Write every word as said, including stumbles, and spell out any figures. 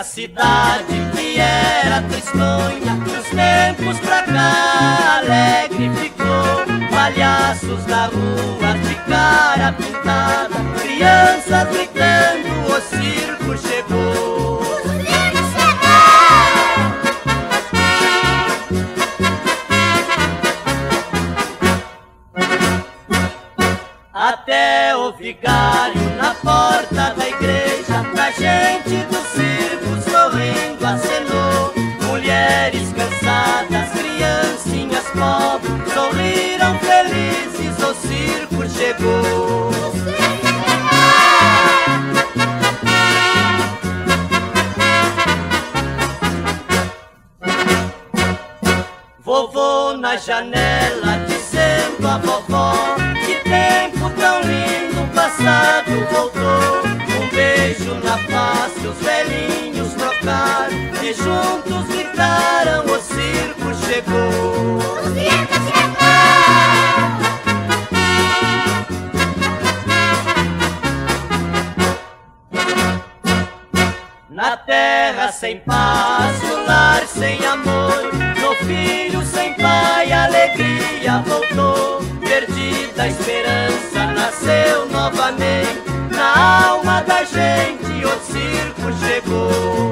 a cidade que era tristonha, dos tempos pra cá alegre ficou. Palhaços na rua de cara pintada, crianças gritando, o circo chegou. O circo chegou! Até o vigário na porta da igreja, pra gente do circo sorrindo acenou. Mulheres cansadas, criancinhas pobres, sorriram felizes, o circo chegou. O circo chegou! Vovô na janela dizendo a vovó, que tempo tão lindo passado voltou. Um beijo na face os velhinhos trocaram e juntos gritaram, o circo chegou. O circo chegou! Na terra sem paz, no lar sem amor, no filho sem pai, a alegria voltou. Perdida a esperança, nasceu novamente, na alma da gente o circo chegou.